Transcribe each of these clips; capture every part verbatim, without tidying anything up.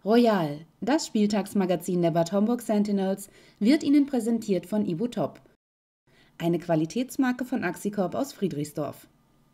Royal, das Spieltagsmagazin der Bad Homburg Sentinels, wird Ihnen präsentiert von Ibutop, eine Qualitätsmarke von Axicorp aus Friedrichsdorf.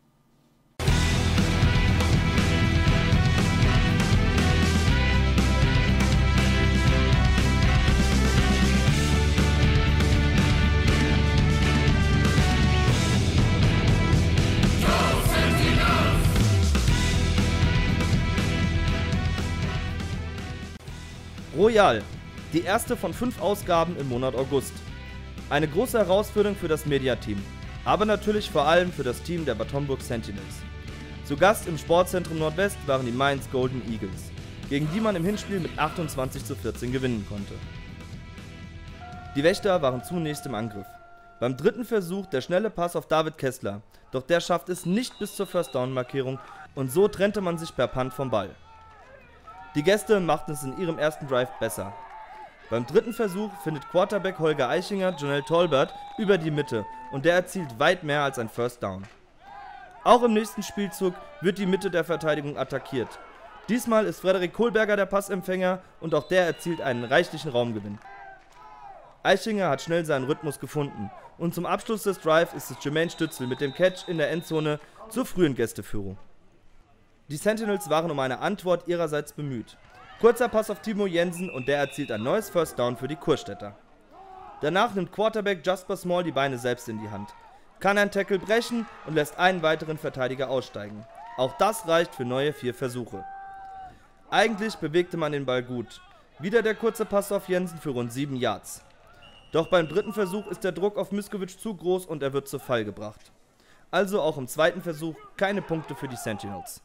Royal, die erste von fünf Ausgaben im Monat August. Eine große Herausforderung für das Mediateam, aber natürlich vor allem für das Team der Bad Homburg Sentinels. Zu Gast im Sportzentrum Nordwest waren die Mainz Golden Eagles, gegen die man im Hinspiel mit achtundzwanzig zu vierzehn gewinnen konnte. Die Wächter waren zunächst im Angriff. Beim dritten Versuch der schnelle Pass auf David Kessler, doch der schafft es nicht bis zur First-Down-Markierung und so trennte man sich per Punt vom Ball. Die Gäste machten es in ihrem ersten Drive besser. Beim dritten Versuch findet Quarterback Holger Eichinger Jonell Tolbert über die Mitte und der erzielt weit mehr als ein First Down. Auch im nächsten Spielzug wird die Mitte der Verteidigung attackiert. Diesmal ist Frederik Kohlberger der Passempfänger und auch der erzielt einen reichlichen Raumgewinn. Eichinger hat schnell seinen Rhythmus gefunden und zum Abschluss des Drives ist es Jermaine Stützel mit dem Catch in der Endzone zur frühen Gästeführung. Die Sentinels waren um eine Antwort ihrerseits bemüht. Kurzer Pass auf Timo Jensen und der erzielt ein neues First Down für die Kurstädter. Danach nimmt Quarterback Jasper Small die Beine selbst in die Hand, kann einen Tackle brechen und lässt einen weiteren Verteidiger aussteigen. Auch das reicht für neue vier Versuche. Eigentlich bewegte man den Ball gut. Wieder der kurze Pass auf Jensen für rund sieben Yards. Doch beim dritten Versuch ist der Druck auf Miskovic zu groß und er wird zu Fall gebracht. Also auch im zweiten Versuch keine Punkte für die Sentinels.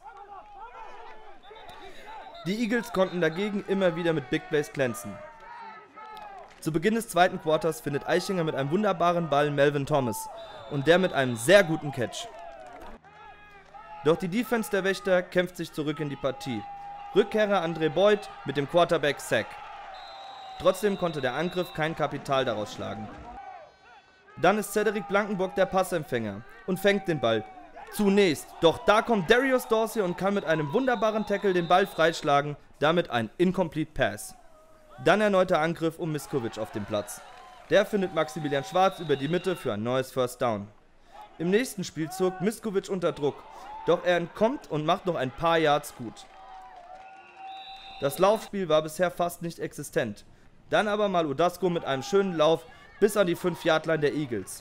Die Eagles konnten dagegen immer wieder mit Big Plays glänzen. Zu Beginn des zweiten Quarters findet Eichinger mit einem wunderbaren Ball Melvin Thomas und der mit einem sehr guten Catch. Doch die Defense der Wächter kämpft sich zurück in die Partie. Rückkehrer Andre Boyd mit dem Quarterback Sack. Trotzdem konnte der Angriff kein Kapital daraus schlagen. Dann ist Cedric Blankenburg der Passempfänger und fängt den Ball. Zunächst, doch da kommt Darius Dorsey und kann mit einem wunderbaren Tackle den Ball freischlagen, damit ein Incomplete Pass. Dann erneuter Angriff um Miskovic auf dem Platz. Der findet Maximilian Schwarz über die Mitte für ein neues First Down. Im nächsten Spielzug Miskovic unter Druck, doch er entkommt und macht noch ein paar Yards gut. Das Laufspiel war bisher fast nicht existent. Dann aber mal Udasco mit einem schönen Lauf bis an die fünf Yard Line der Eagles.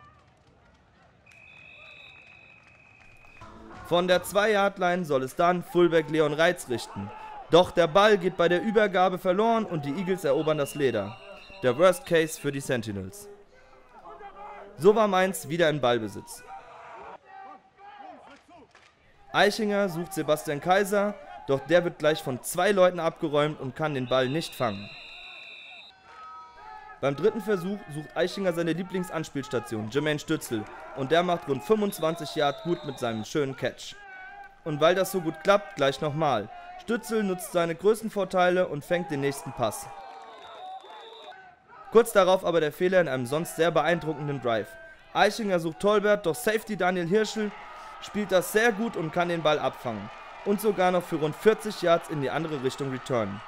Von der zwei Yard Line soll es dann Fullback Leon Reitz richten. Doch der Ball geht bei der Übergabe verloren und die Eagles erobern das Leder. Der Worst Case für die Sentinels. So war Mainz wieder in Ballbesitz. Eichinger sucht Sebastian Kaiser, doch der wird gleich von zwei Leuten abgeräumt und kann den Ball nicht fangen. Beim dritten Versuch sucht Eichinger seine Lieblingsanspielstation, Jermaine Stützel, und der macht rund fünfundzwanzig Yard gut mit seinem schönen Catch. Und weil das so gut klappt, gleich nochmal. Stützel nutzt seine größten Vorteile und fängt den nächsten Pass. Kurz darauf aber der Fehler in einem sonst sehr beeindruckenden Drive. Eichinger sucht Tolbert, doch Safety Daniel Hirschel spielt das sehr gut und kann den Ball abfangen. Und sogar noch für rund vierzig Yards in die andere Richtung returnen.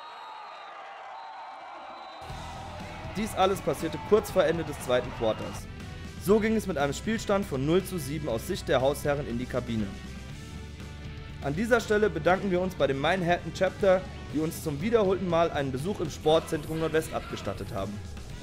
Dies alles passierte kurz vor Ende des zweiten Quarters. So ging es mit einem Spielstand von null zu sieben aus Sicht der Hausherren in die Kabine. An dieser Stelle bedanken wir uns bei dem Manhattan Chapter, die uns zum wiederholten Mal einen Besuch im Sportzentrum Nordwest abgestattet haben.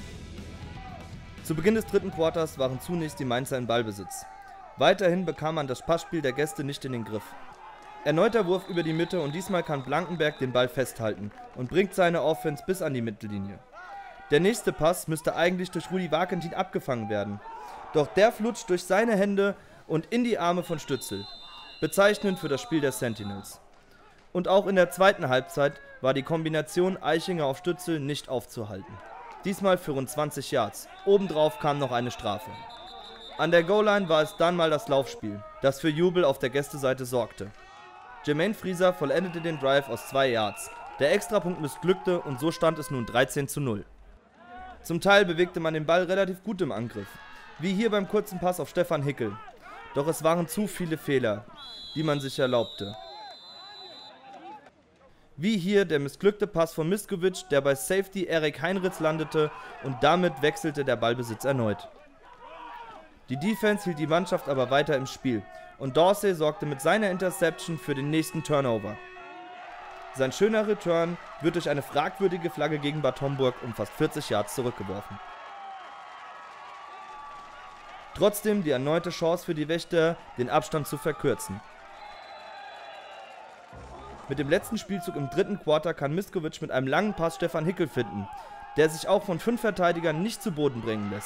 Zu Beginn des dritten Quarters waren zunächst die Mainzer in Ballbesitz. Weiterhin bekam man das Passspiel der Gäste nicht in den Griff. Erneuter Wurf über die Mitte und diesmal kann Blankenberg den Ball festhalten und bringt seine Offense bis an die Mittellinie. Der nächste Pass müsste eigentlich durch Rudi Wakentin abgefangen werden. Doch der flutscht durch seine Hände und in die Arme von Stützel. Bezeichnend für das Spiel der Sentinels. Und auch in der zweiten Halbzeit war die Kombination Eichinger auf Stützel nicht aufzuhalten. Diesmal für rund zwanzig Yards. Obendrauf kam noch eine Strafe. An der Goal-Line war es dann mal das Laufspiel, das für Jubel auf der Gästeseite sorgte. Jermaine Frieser vollendete den Drive aus zwei Yards. Der Extrapunkt missglückte und so stand es nun dreizehn zu null. Zum Teil bewegte man den Ball relativ gut im Angriff, wie hier beim kurzen Pass auf Stefan Hickel. Doch es waren zu viele Fehler, die man sich erlaubte. Wie hier der missglückte Pass von Miskovic, der bei Safety Erik Heinrichs landete, und damit wechselte der Ballbesitz erneut. Die Defense hielt die Mannschaft aber weiter im Spiel und Dorsey sorgte mit seiner Interception für den nächsten Turnover. Sein schöner Return wird durch eine fragwürdige Flagge gegen Bad Homburg um fast vierzig Yards zurückgeworfen. Trotzdem die erneute Chance für die Wächter, den Abstand zu verkürzen. Mit dem letzten Spielzug im dritten Quarter kann Miskovic mit einem langen Pass Stefan Hickel finden, der sich auch von fünf Verteidigern nicht zu Boden bringen lässt.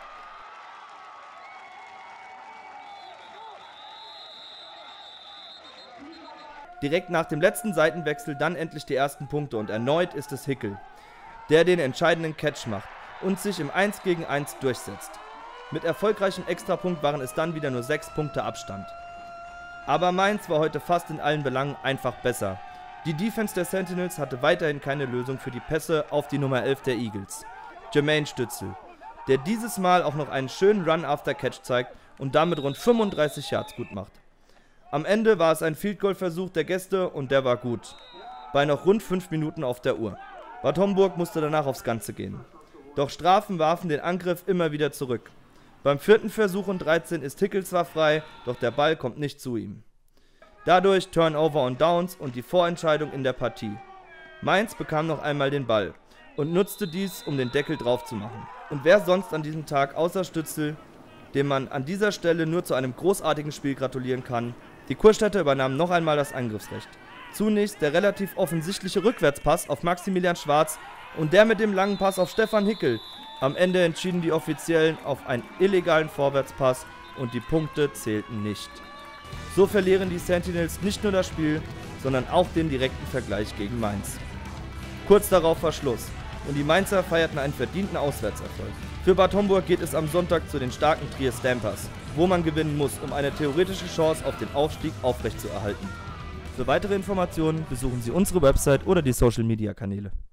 Direkt nach dem letzten Seitenwechsel dann endlich die ersten Punkte und erneut ist es Hickel, der den entscheidenden Catch macht und sich im eins gegen eins durchsetzt. Mit erfolgreichem Extrapunkt waren es dann wieder nur sechs Punkte Abstand. Aber Mainz war heute fast in allen Belangen einfach besser. Die Defense der Sentinels hatte weiterhin keine Lösung für die Pässe auf die Nummer elf der Eagles, Jermaine Stützle, der dieses Mal auch noch einen schönen Run-After-Catch zeigt und damit rund fünfunddreißig Yards gut macht. Am Ende war es ein Field-Goal-Versuch der Gäste und der war gut, bei noch rund fünf Minuten auf der Uhr. Bad Homburg musste danach aufs Ganze gehen. Doch Strafen warfen den Angriff immer wieder zurück. Beim vierten Versuch und dreizehn ist Hickel zwar frei, doch der Ball kommt nicht zu ihm. Dadurch Turnover und Downs und die Vorentscheidung in der Partie. Mainz bekam noch einmal den Ball und nutzte dies, um den Deckel drauf zu machen. Und wer sonst an diesem Tag außer Stützle, dem man an dieser Stelle nur zu einem großartigen Spiel gratulieren kann. Die Kurstädter übernahmen noch einmal das Angriffsrecht. Zunächst der relativ offensichtliche Rückwärtspass auf Maximilian Schwarz und der mit dem langen Pass auf Stefan Hickel. Am Ende entschieden die Offiziellen auf einen illegalen Vorwärtspass und die Punkte zählten nicht. So verlieren die Sentinels nicht nur das Spiel, sondern auch den direkten Vergleich gegen Mainz. Kurz darauf war Schluss und die Mainzer feierten einen verdienten Auswärtserfolg. Für Bad Homburg geht es am Sonntag zu den starken Trier Stampers, wo man gewinnen muss, um eine theoretische Chance auf den Aufstieg aufrechtzuerhalten. Für weitere Informationen besuchen Sie unsere Website oder die Social Media Kanäle.